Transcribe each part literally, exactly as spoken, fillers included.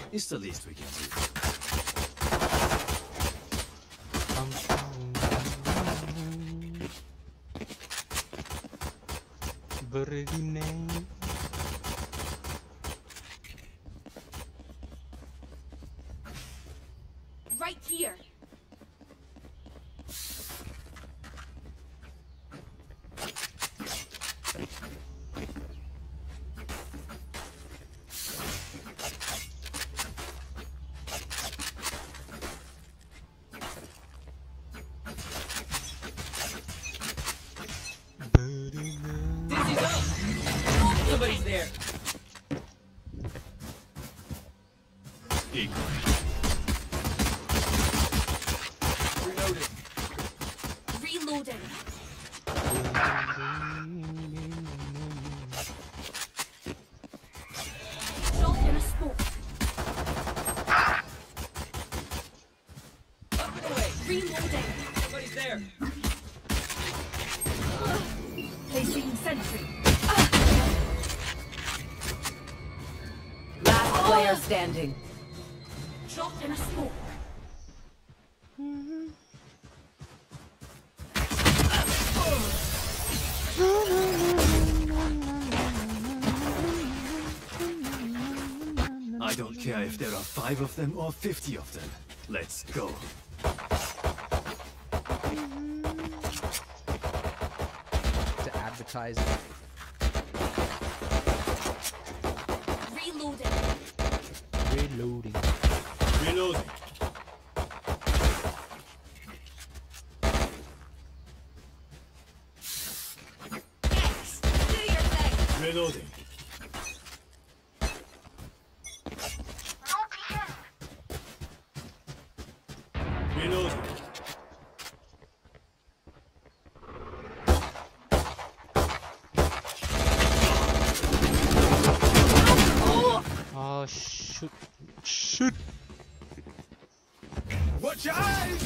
It's the least we can do. Berdinang. Right here. Somebody's there. Equal. Reloaded. Reloading. Drop in a smoke. Up and away. Reloading. Somebody's there. Placing sentry. Last player standing. Drop in a smoke. I don't care if there are five of them or fifty of them. Let's go. To advertise. Reloading. Reloading. Reloading. X. Do your thing. Reloading. Reloading. Oh shoot. Shoot. Watch your eyes!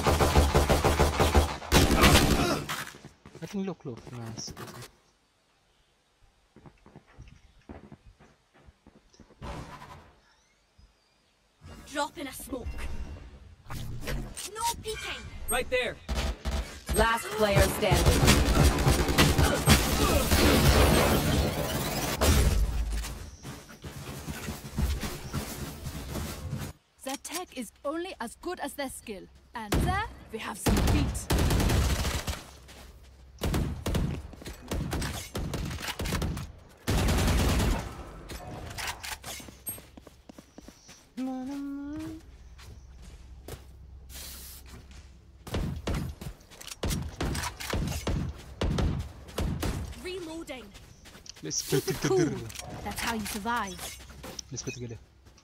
I think look look. Nice. Drop in a smoke. No peeking. Right there. Last player standing. Their tech is only as good as their skill. And there, we have some beat. Reloading. Let's play Keep it cool. together. That's how you survive. Let's play together.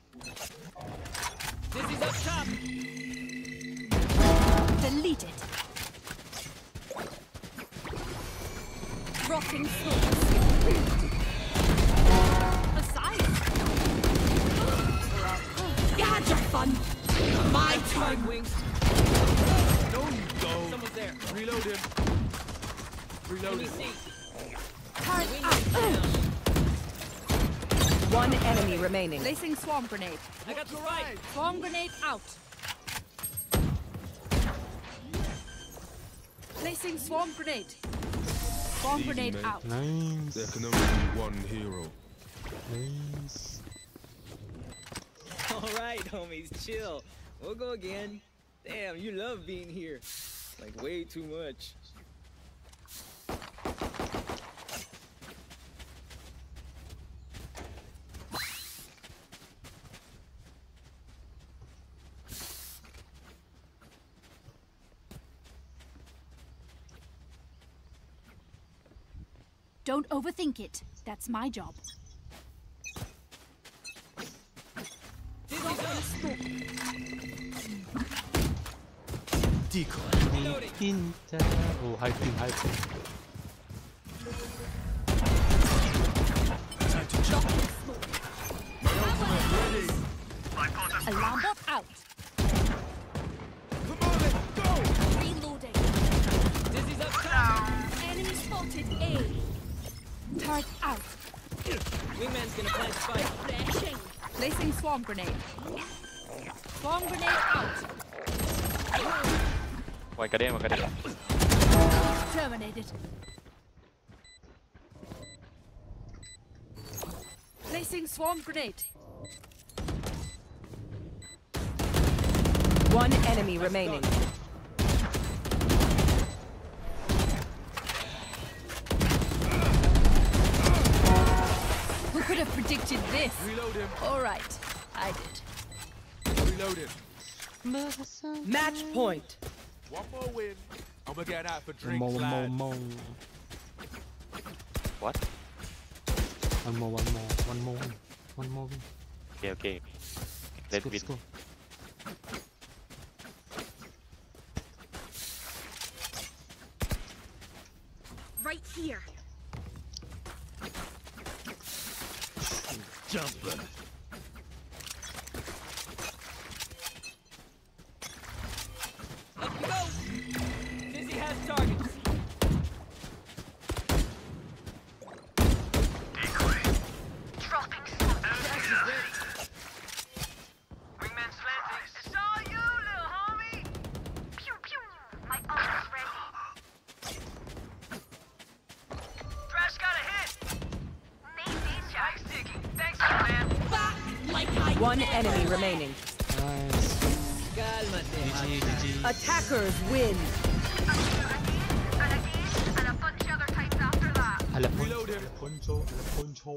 Dizzy's up top. Delete it. Dropping smokes. Aside. You had your fun. My Spike turn. wings. No, go. Someone's there. Reloaded. Let me Reloaded. see. Turn Wings out. down. One enemy remaining. Placing swarm grenade. I got the right. Swarm grenade out. Placing swarm grenade. Swarm Easy, grenade mate. out. Nice. There can only be one hero. Nice. All right, homies, chill. We'll go again. Damn, you love being here. Like way too much. Don't overthink it. That's my job. Dizzy's up. Decoy. Reloading. Pinta. Oh, high pin, high pin. Time to jump. Alarm bot out. Come on, let's go! Reloading. Dizzy's up top. Enemy spotted A. Turret out. Wingman's gonna plant spike. Refreshing. Placing swarm grenade. Swarm grenade out. Ngoài cả đêm, ngoài cả đêm. Terminated. Placing swarm grenade. One enemy remaining. Who could have predicted this? Reload him. All right, I did. Reload him. Match point. One more win. I'm gonna get out for One drinks, more, one more, lad. more. What? One more, one more, one more, one more. Okay, okay. Let's Let's go, win. let's go. Right here. Jumper. Up you go. Dizzy has targets. Wingman's landing. It's all you, little homie. Pew pew. My ult's ready. Thresh got a hit. Maybe Jack's digging. Thanks, man. Back like I One never enemy left. remaining. Nice. Cálmate. G G, G G. Attackers win. And again, and a bunch of other types after that. Ala poncho, Reload him. ala poncho, ala poncho.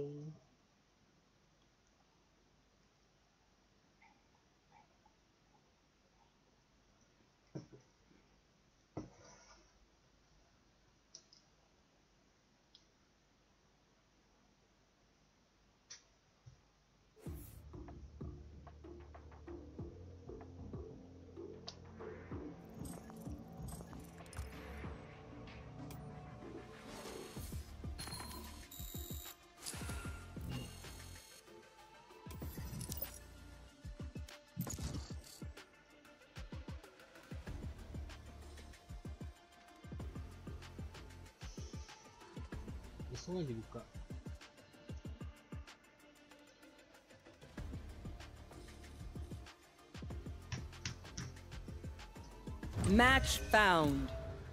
Langsung aja buka. Match found.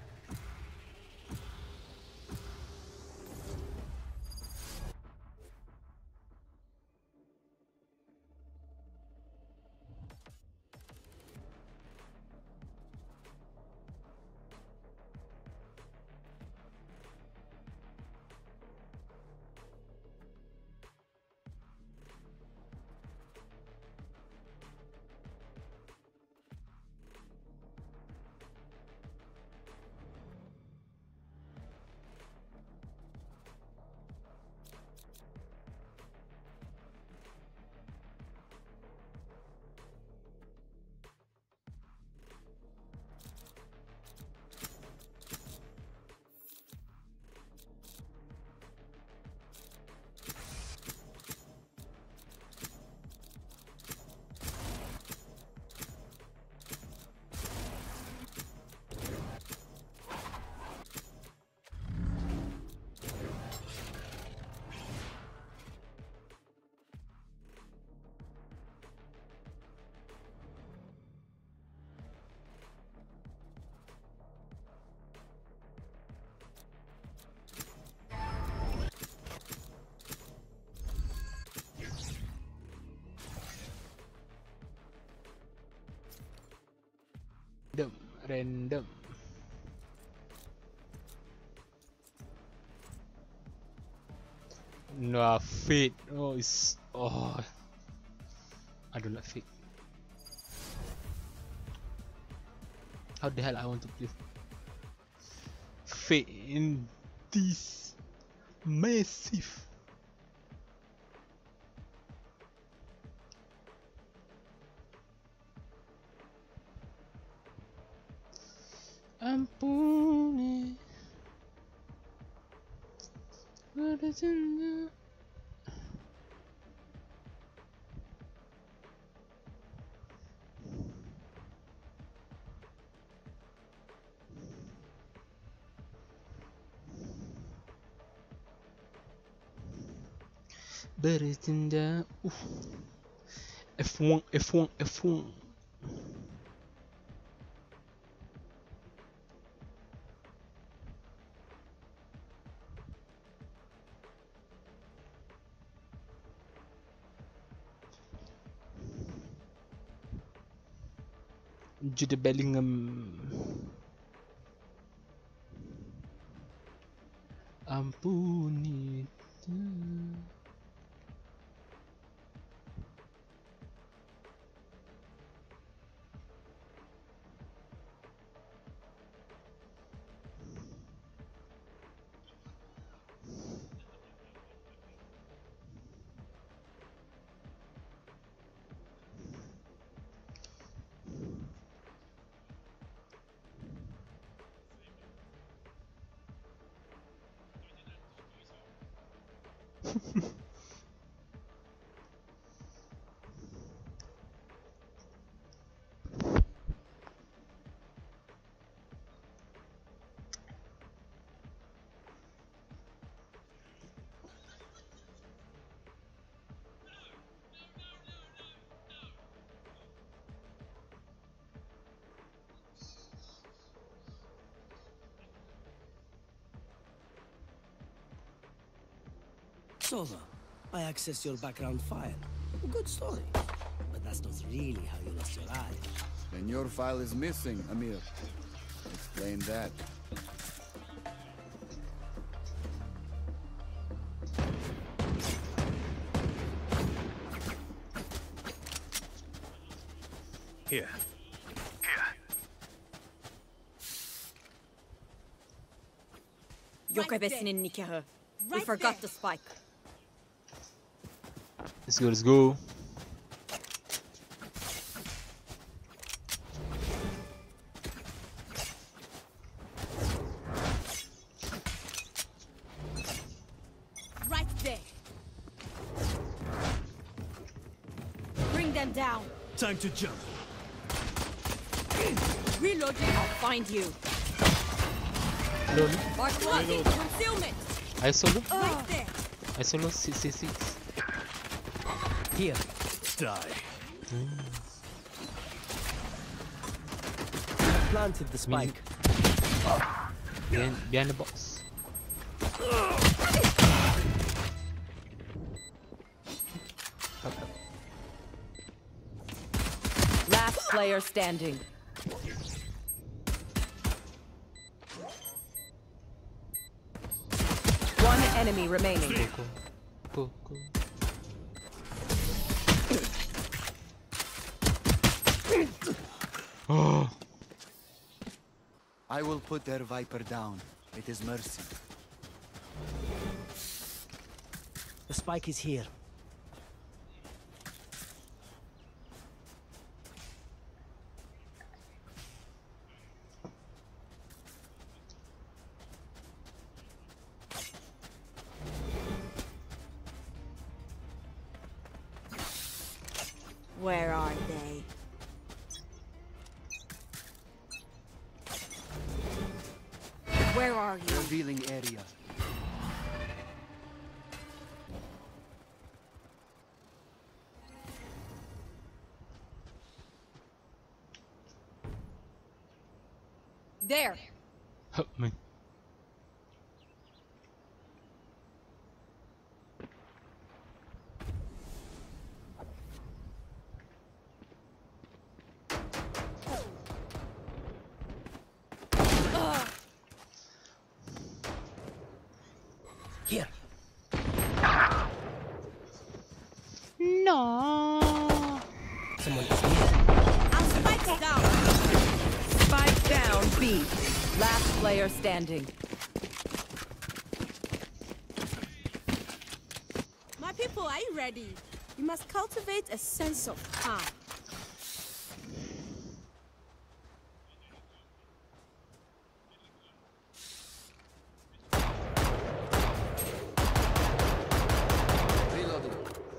Random, random. Nah, fate. Oh, it's oh. I don't like fate. How the hell I want to play fate in this massive? Ampuni. What is in the Beritinda, uh, F one, F one, F one. Jude Bellingham. Ampuni. Sova, I accessed your background file. Good story. But that's not really how you lost your eye. Then your file is missing, Amir. Explain that. Here. Yokebesinin nikahı. We forgot the spike. Let's go, let's go. Right there. Bring them down. Time to jump. Reloading. I'll find you. Lol. Bartolozzi, concealment. I solo? Right there. I solo six six six. Here. Die. Planted the spike. Behind, behind the box. Last player standing. One enemy remaining. Go, go, go. Oh. I will put their Viper down. It is mercy. The spike is here. Where are they? Where are you? Revealing area. There. Help me. Here. No. Someone is here. I'll spike it down. Spike down B. Last player standing. My people, are you ready? You must cultivate a sense of calm. Reloading.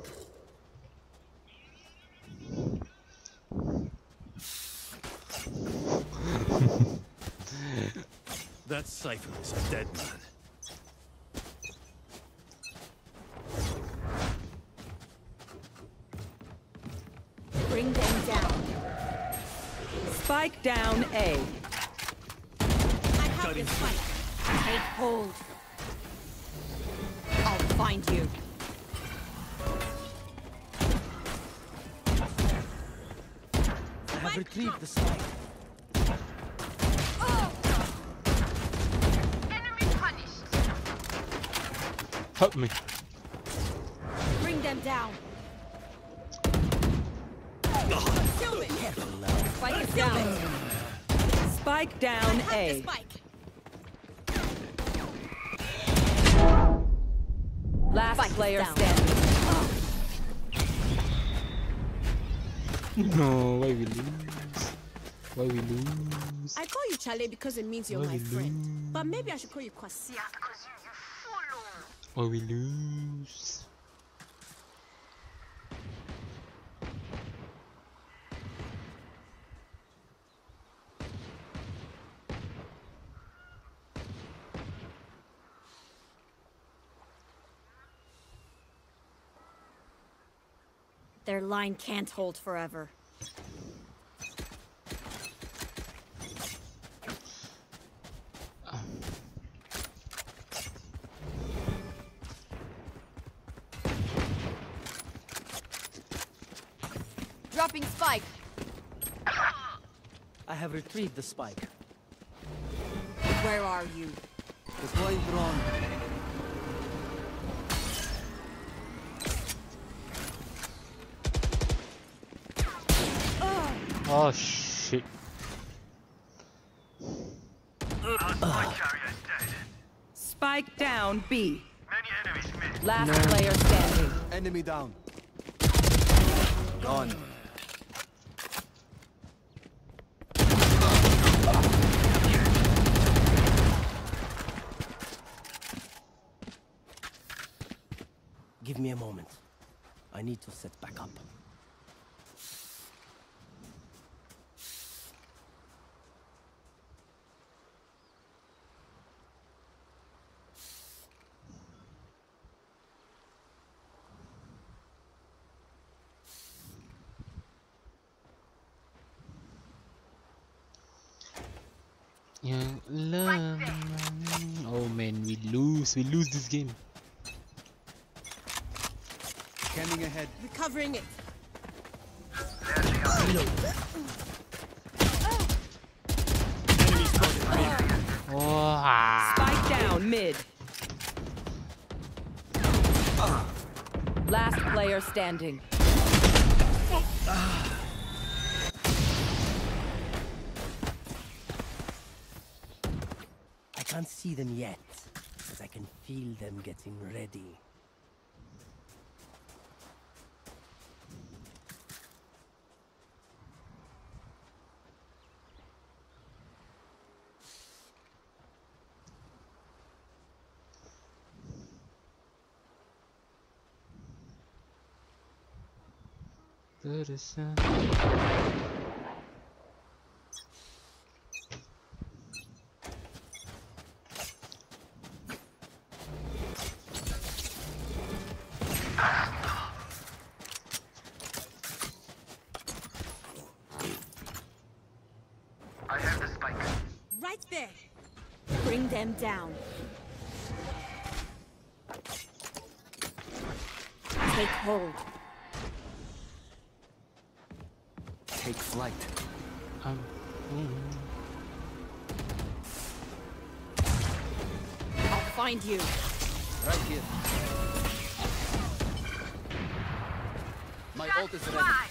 That Cypher is a dead man. Bring them down. Spike down A. I have this fight. Take hold. I'll find you. I have retrieved the spike. Enemy punished. Help me. Bring them down. Kill me. Spike is down. Spike down I have A. the spike. Last Spike is player down. standing. No, why we lose? Why we lose? I call you Chale because it means you're Why my we friend. lose? But maybe I should call you Kwasi. Yeah, because you, you follow. Why we lose? Their line can't hold forever. Dropping spike. I have retrieved the spike. Where are you? Deploying drone. Oh shit. Spike down B. Many enemies missed. Last player standing. Enemy down. Gone. Give me a moment. I need to set back up. Yang lama. Oh man, we lose. We lose this game. Scanning ahead. Recovering it. Oh. Spike down mid. Last player standing. I can't see them yet, but I can feel them getting ready. I have the spike. Right there. Bring them down. Take hold. Take flight. Um, I'll find you. Right here. My ult is ready. Fly.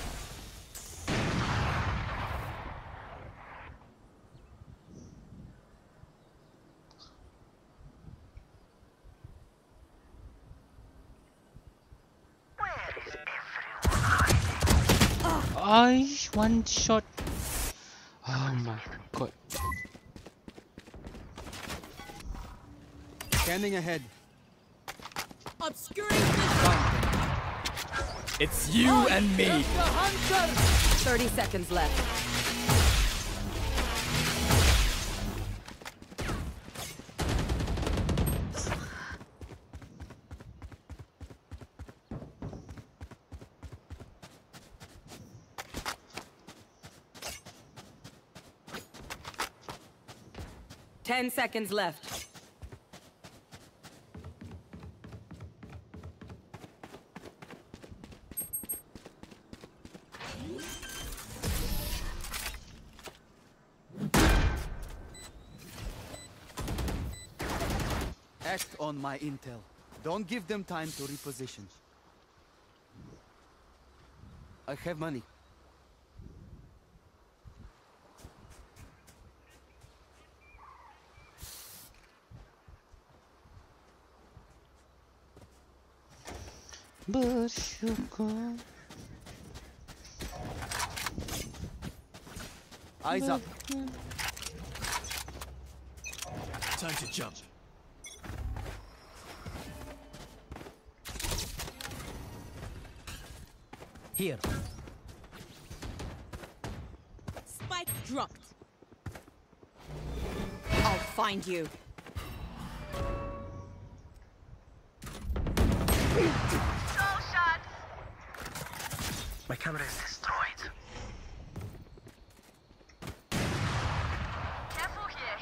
I one shot. Oh my god. Scanning ahead. Obscuring vision. It's you and me. thirty seconds left. Ten seconds left. Act on my intel. Don't give them time to reposition. I have money. Bersyukur. Eyes up. Time to jump. Here. Spike dropped. I'll find you. Soul shots. My camera is destroyed. Careful here.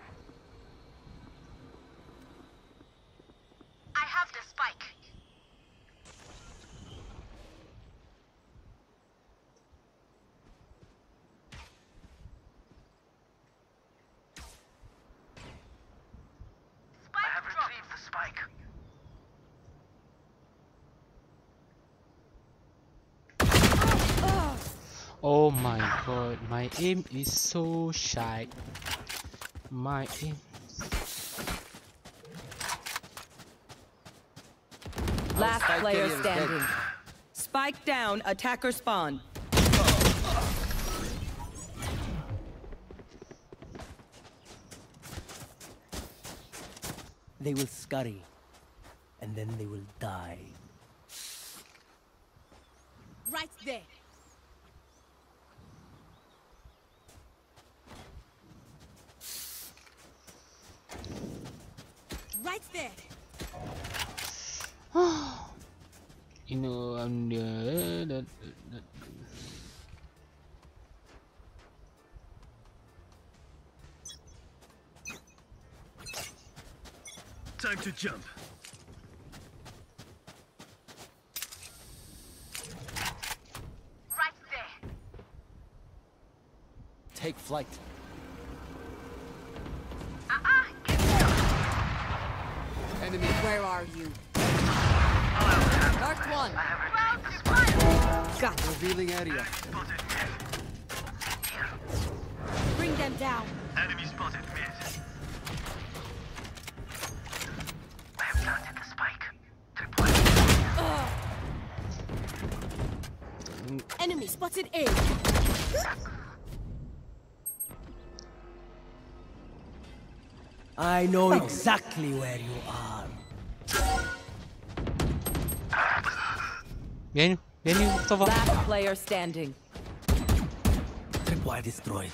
I have the spike. I have retrieved the spike. Oh my god, my aim is so shy. My aim. Last Spike player carrier is standing. dead. Spike down, attacker spawn. They will scurry, and then they will die. Right there. Right there. You know, I'm the. Time to jump. Right there. Take flight. Uh-uh. Get down. Enemy. Where are you? Marked one. Round to fire. Got it. Revealing area. Bring them down. Enemy spotted mid. I have planted the spike. Enemy spotted A. I know exactly where you are. Behind you, behind you, Mustafa. Last player standing. Tripwire destroyed.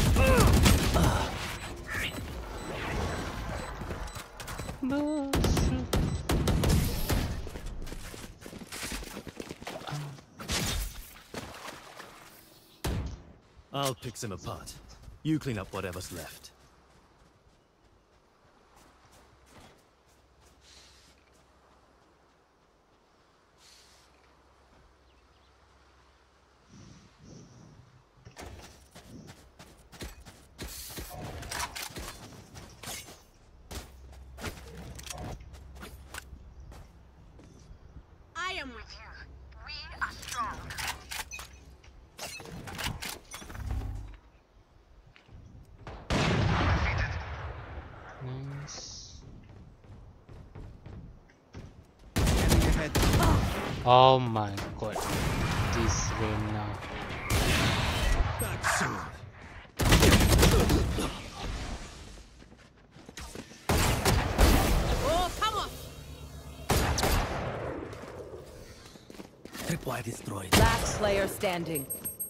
I'll pick them apart. You clean up whatever's left. I am with you. We are strong. Nice. Enemy ahead. Oh my god. This Reyna. Back soon. Oh, come on. Tripwire destroyed. Last player standing.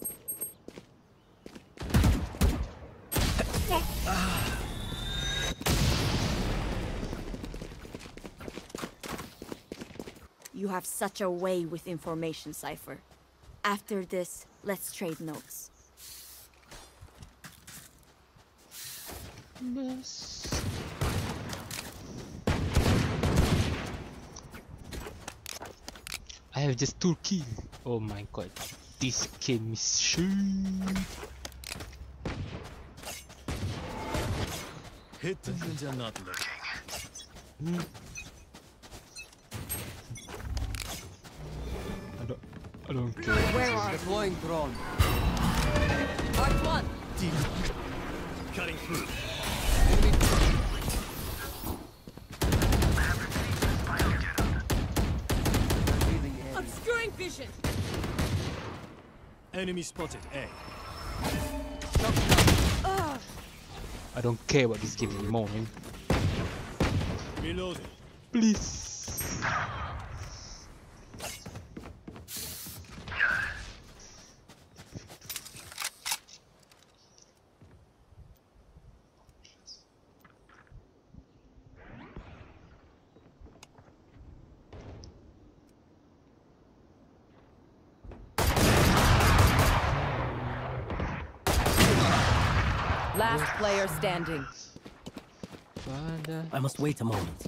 You have such a way with information, Cypher. After this, let's trade notes. Christmas. I have just two kills. Oh my god, this game is shit. Hit them when they're not looking. Hmm. I don't, I don't care. Where are Deploying drone. Mark one. Deep. Cutting through. Obscuring vision. Enemy spotted. A. I don't care about this game anymore, man. Reloading. Please. Last player standing. I must wait a moment.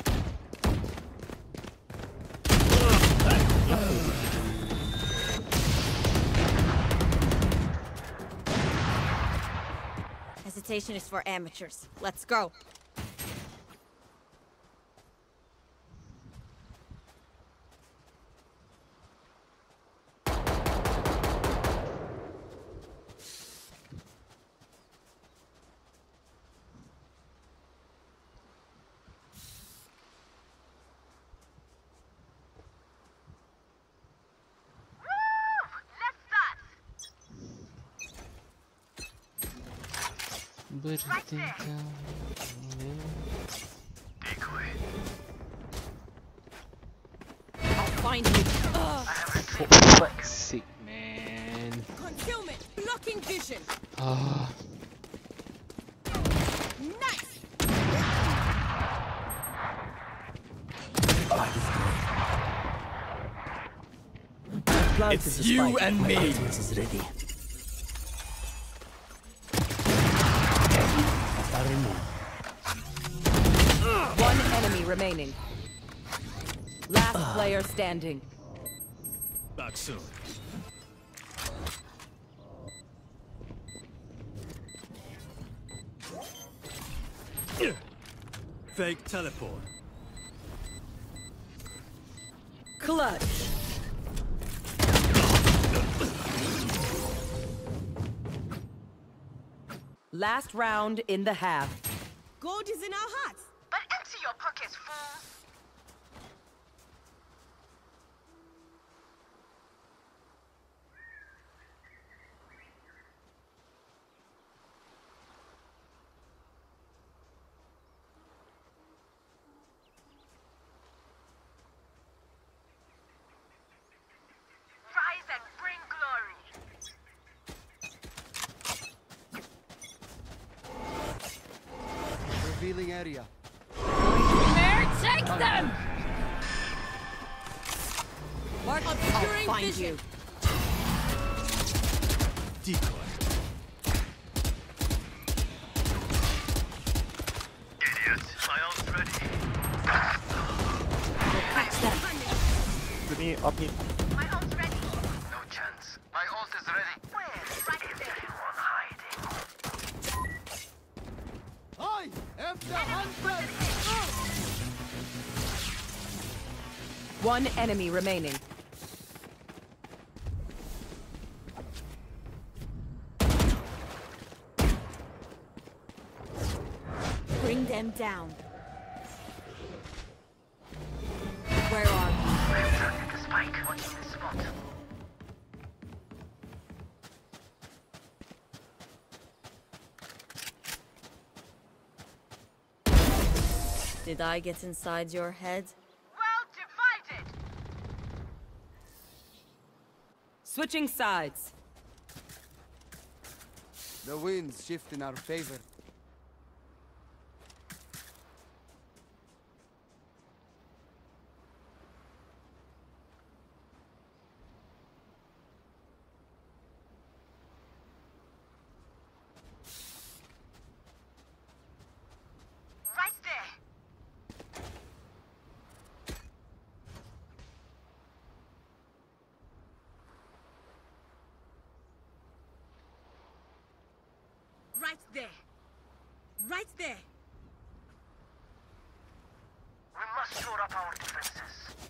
Hesitation is for amateurs. Let's go. But I think um, I'll find you. Ugh. for fuck's sake, man. Concealment. Blocking vision. Ah. Nice. It's you and me. Is ready. One enemy remaining. Last player standing. Back soon. Fake teleport. Clutch. Last round in the half. Gold is in our hearts. But empty your pockets, fools. Rise and bring glory. Revealing area. There, take them! Mark I'll obscuring find vision. you. Decoy. Idiots, my ult's ready. Catch them. Me up me. My ult's ready. No chance. My ult is ready. Where? Right there. Anyone hiding? Hi! After hunter! One enemy remaining. Bring them down. Where are you? I'm planting the spike. Watching the spot. Did I get inside your head? Well divided. Switching sides. The winds shift in our favor. Right there. We must shore up our defenses.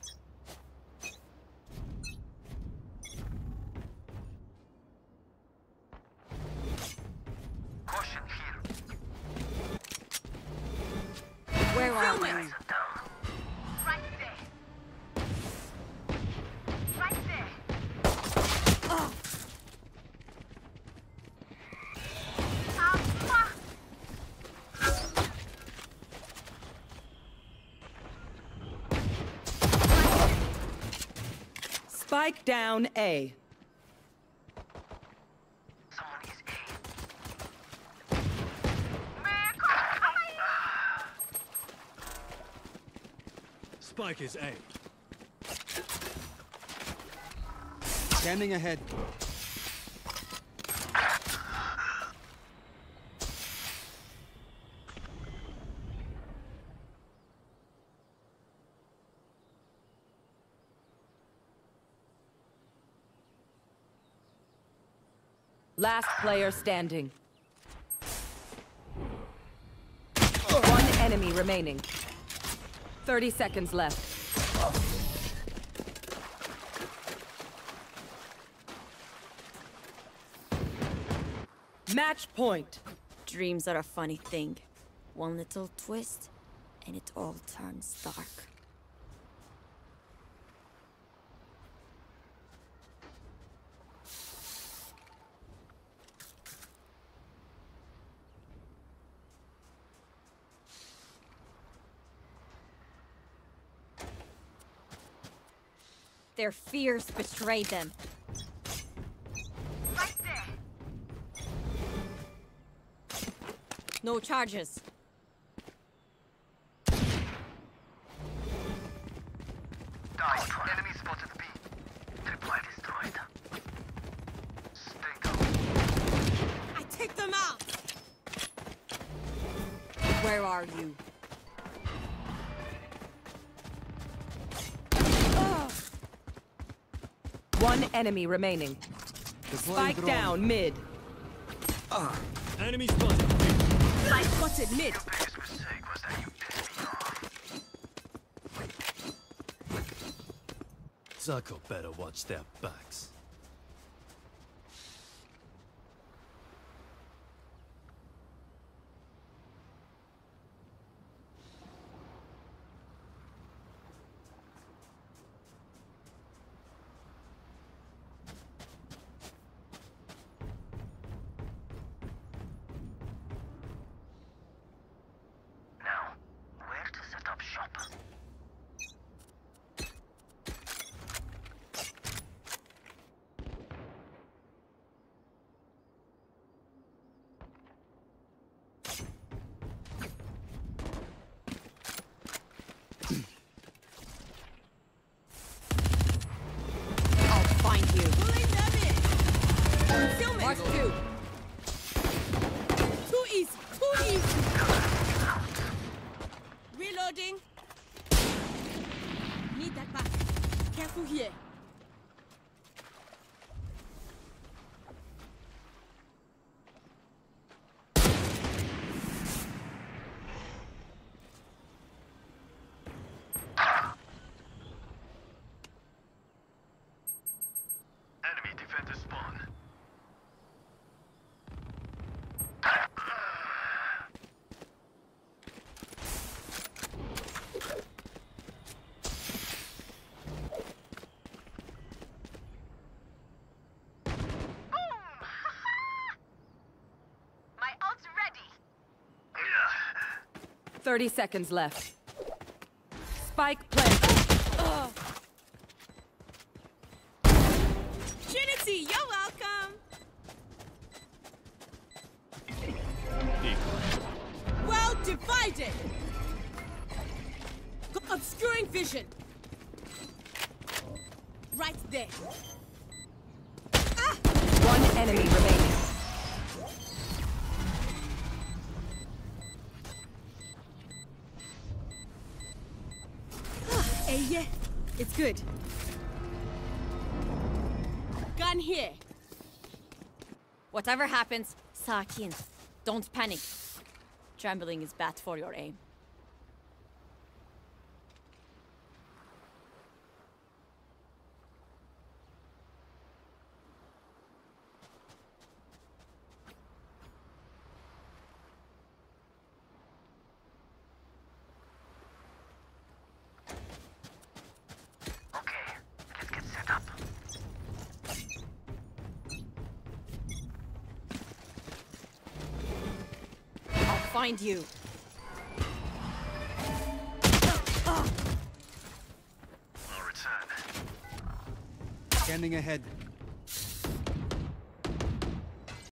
Caution here. Where are we? Right there. Right there. Oh. Ah, Spike down A. someone is A. Spike is A. Scanning ahead. Last player standing. One enemy remaining. thirty seconds left. Match point. Dreams are a funny thing. One little twist, and it all turns dark. Their fears betrayed them. Right there. No charges. Die. Enemy spotted B. Tripwire destroyed. Stay calm. I take them out. Where are you? One enemy remaining. Spike down mid. Enemy spotted. I spotted mid. Your biggest mistake was that you pissed me off. Zarko better watch their backs. Now, where to set up shop? I'll find you. Pulling them in. Concealment. Mark two. Too easy. Too easy. Reloading. Need that back. Careful here. Enemy defender spawn. My ult's ready. thirty seconds left. Spike planted. Trinity, you're welcome. Well divided. Go- Obscuring vision. Right there. Ah! One enemy remaining. Hey, yeah. It's good. Gun here. Whatever happens, Sakin, don't panic. Trembling is bad for your aim. Find you. I'll return. Scanning ahead.